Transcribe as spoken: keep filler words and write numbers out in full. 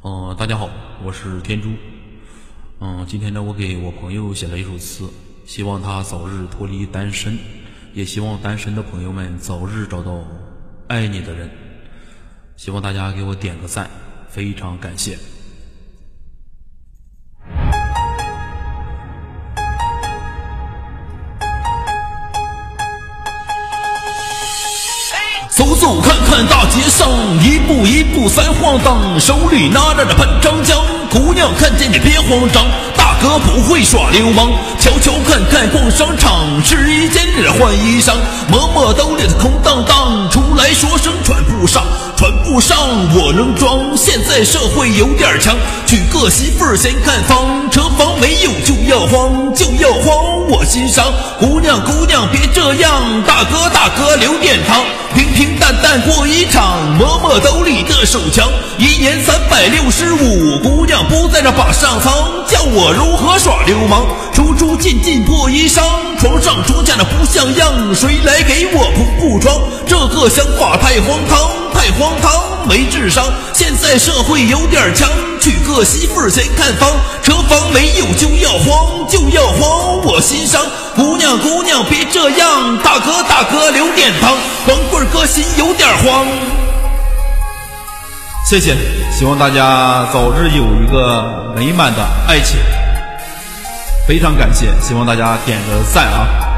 嗯、呃，大家好，我是天珠。嗯，今天呢，我给我朋友写了一首词，希望他早日脱离单身，也希望单身的朋友们早日找到爱你的人。希望大家给我点个赞，非常感谢。 走走看看大街上，一步一步三晃荡，手里拿着这喷长江。姑娘看见你别慌张，大哥不会耍流氓。瞧瞧看看逛商场，试衣间里换衣裳，摸摸兜里的空荡荡，出来说声穿不上，穿不上我能装。现在社会有点强，娶个媳妇儿先看房，车房没有就要慌，就要慌我心伤。姑娘姑娘别这样，大哥大哥留点糖，平平淡淡过一场，摸摸兜里的手枪。一年三百六十五，姑娘不在这把上苍，叫我如何耍流氓？出出进进破衣裳，床上床下的不像样，谁来给我铺铺床？这个想法太荒唐，太荒唐，没智商。现在社会有点强，娶个媳妇儿先看房，车房没有就要慌，就要慌我心伤。姑娘姑娘别这样，大哥大哥留点糖，光棍哥心有点慌。 谢谢，希望大家早日有一个美满的爱情。非常感谢，希望大家点个赞啊！